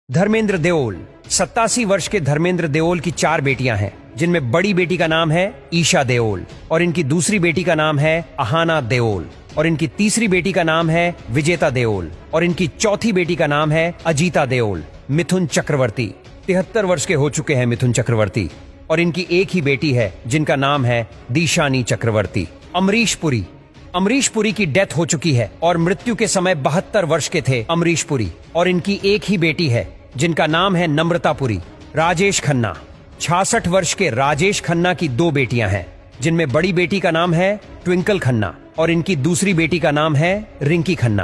धर्मेंद्र देओल 87 वर्ष के धर्मेंद्र देओल की 4 बेटियां हैं, जिनमें बड़ी बेटी का नाम है ईशा देओल और इनकी दूसरी बेटी का नाम है अहाना देओल और इनकी तीसरी बेटी का नाम है विजेता देओल और इनकी चौथी बेटी का नाम है अजीता देओल। मिथुन चक्रवर्ती 73 वर्ष के हो चुके हैं मिथुन चक्रवर्ती और इनकी एक ही बेटी है जिनका नाम है दीशानी चक्रवर्ती। अमरीश पुरी की डेथ हो चुकी है और मृत्यु के समय 72 वर्ष के थे अमरीश पुरी और इनकी एक ही बेटी है जिनका नाम है नम्रता पुरी। राजेश खन्ना 66 वर्ष के राजेश खन्ना की 2 बेटियां हैं, जिनमें बड़ी बेटी का नाम है ट्विंकल खन्ना और इनकी दूसरी बेटी का नाम है रिंकी खन्ना।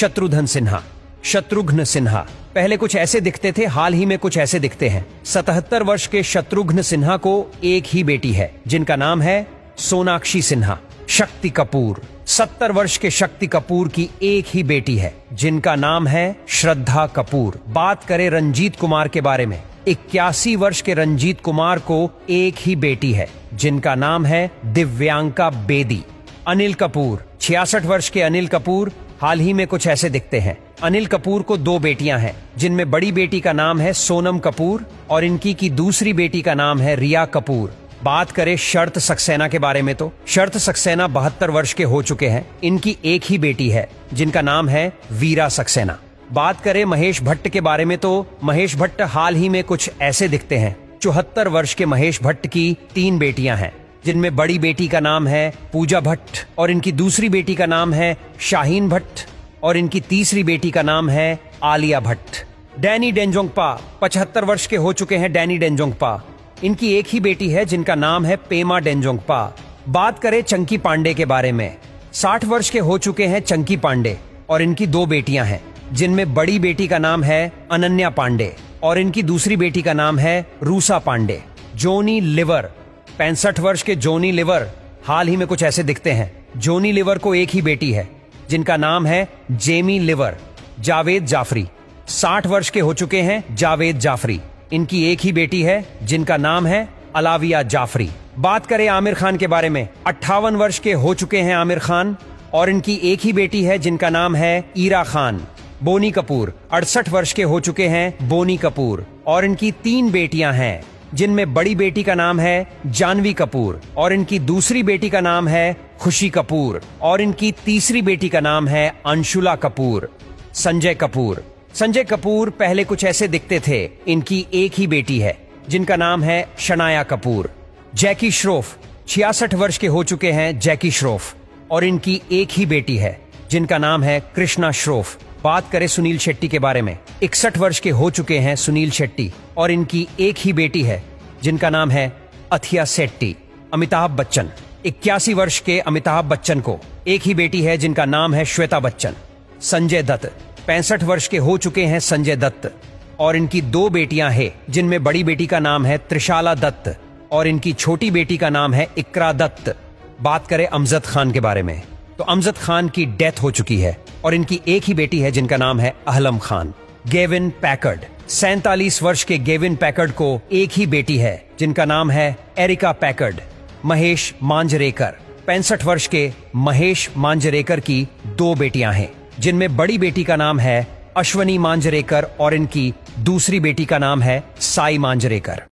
शत्रुघ्न सिन्हा पहले कुछ ऐसे दिखते थे, हाल ही में कुछ ऐसे दिखते हैं। 77 वर्ष के शत्रुघ्न सिन्हा को एक ही बेटी है जिनका नाम है सोनाक्षी सिन्हा। शक्ति कपूर 70 वर्ष के शक्ति कपूर की एक ही बेटी है जिनका नाम है श्रद्धा कपूर। बात करें रंजीत कुमार के बारे में, 81 वर्ष के रंजीत कुमार को एक ही बेटी है जिनका नाम है दिव्यांका बेदी। अनिल कपूर 66 वर्ष के अनिल कपूर हाल ही में कुछ ऐसे दिखते हैं। अनिल कपूर को 2 बेटियां हैं, जिनमें बड़ी बेटी का नाम है सोनम कपूर और इनकी की दूसरी बेटी का नाम है रिया कपूर। बात करें शर्त सक्सेना के बारे में तो शर्त सक्सेना 72 वर्ष के हो चुके हैं। इनकी एक ही बेटी है जिनका नाम है वीरा सक्सेना। बात करें महेश भट्ट के बारे में तो महेश भट्ट हाल ही में कुछ ऐसे दिखते हैं। 74 वर्ष के महेश भट्ट की 3 बेटियां हैं, जिनमें बड़ी बेटी का नाम है पूजा भट्ट और इनकी दूसरी बेटी का नाम है शाहीन भट्ट और इनकी तीसरी बेटी का नाम है आलिया भट्ट। डैनी डेंजोंगपा 75 वर्ष के हो चुके हैं डैनी डेंजोंगपा। इनकी एक ही बेटी है जिनका नाम है पेमा डेंजोंगपा। बात करें चंकी पांडे के बारे में, 60 वर्ष के हो चुके हैं चंकी पांडे और इनकी 2 बेटियां हैं, जिनमें बड़ी बेटी का नाम है अनन्या पांडे और इनकी दूसरी बेटी का नाम है रूसा पांडे। जोनी लिवर 65 वर्ष के जोनी लिवर हाल ही में कुछ ऐसे दिखते हैं। जोनी लिवर को एक ही बेटी है जिनका नाम है जेमी लिवर। जावेद जाफरी 60 वर्ष के हो चुके हैं जावेद जाफरी। इनकी एक ही बेटी है जिनका नाम है अलाविया जाफरी। बात करें आमिर खान के बारे में, 58 वर्ष के हो चुके हैं आमिर खान और इनकी एक ही बेटी है जिनका नाम है ईरा खान। बोनी कपूर 68 वर्ष के हो चुके हैं बोनी कपूर और इनकी 3 बेटियां हैं, जिनमें बड़ी बेटी का नाम है जानवी कपूर और इनकी दूसरी बेटी का नाम है खुशी कपूर और इनकी तीसरी बेटी का नाम है अंशुला कपूर। संजय कपूर पहले कुछ ऐसे दिखते थे। इनकी एक ही बेटी है जिनका नाम है शनाया कपूर। जैकी श्रॉफ 66 वर्ष के हो चुके हैं जैकी श्रॉफ और इनकी एक ही बेटी है जिनका नाम है कृष्णा श्रॉफ। बात करें सुनील शेट्टी के बारे में, 61 वर्ष के हो चुके हैं सुनील शेट्टी और इनकी एक ही बेटी है जिनका नाम है अथिया शेट्टी। अमिताभ बच्चन 81 वर्ष के अमिताभ बच्चन को एक ही बेटी है जिनका नाम है श्वेता बच्चन। संजय दत्त 65 वर्ष के हो चुके हैं संजय दत्त और इनकी 2 बेटियां हैं, जिनमें बड़ी बेटी का नाम है त्रिशाला दत्त और इनकी छोटी बेटी का नाम है इकरा दत्त। बात करें अमजद खान के बारे में तो अमजद खान की डेथ हो चुकी है और इनकी एक ही बेटी है जिनका नाम है अहलम खान। गेविन पैकर्ड 47 वर्ष के गेविन पैकर्ड को एक ही बेटी है जिनका नाम है एरिका पैकर्ड। महेश मांजरेकर 65 वर्ष के महेश मांजरेकर की 2 बेटियां हैं, जिनमें बड़ी बेटी का नाम है अश्वनी मांजरेकर और इनकी दूसरी बेटी का नाम है साई मांजरेकर।